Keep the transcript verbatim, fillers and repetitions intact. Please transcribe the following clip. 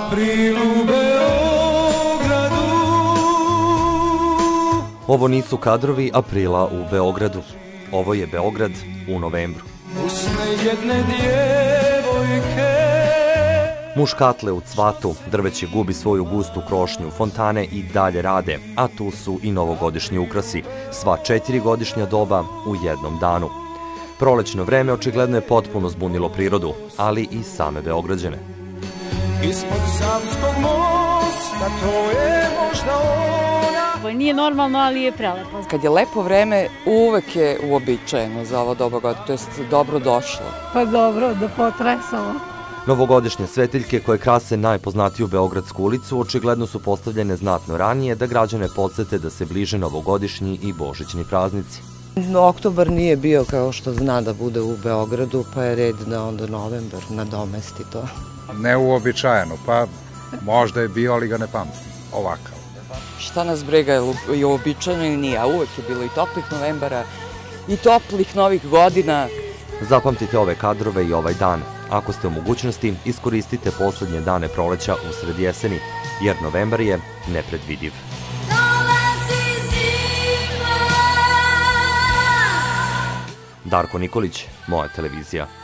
april u Beogradu. Ovo nisu kadrovi aprila u Beogradu. Ovo je Beograd u novembru. Usne jedne djevojke. Muškatle u cvatu, drveće gubi svoju gustu krošnju, fontane i dalje rade, a tu su i novogodišnji ukrasi, sva četiri godišnja doba u jednom danu. Prolećno vreme očigledno je potpuno zbunilo prirodu, ali i same Beograđane. Ispod Savskog mosta, to je možda ona. Nije normalno, ali je prelepo. Kad je lepo vreme, uvek je uobičajeno za ovo doba godina, to jest dobro došlo. Pa dobro, da potresamo. Novogodišnje svetiljke koje krase najpoznatiju Beogradsku ulicu očigledno su postavljene znatno ranije da građane podsete da se bliže novogodišnji i božićni praznici. Oktobar nije bio kao što zna da bude u Beogradu, pa je red da onda novembar nadomesti to. Neuobičajeno, pa možda je bio, ali ga ne pamtim, ovakav. Šta nas briga, je uobičajeno ili nije, a uvek je bilo i toplih novembara i toplih novih godina. Zapamtite ove kadrove i ovaj dan. Ako ste u mogućnosti, iskoristite poslednje dane proleća usred jeseni, jer novembar je nepredvidiv. Darko Nikolić, Moja televizija.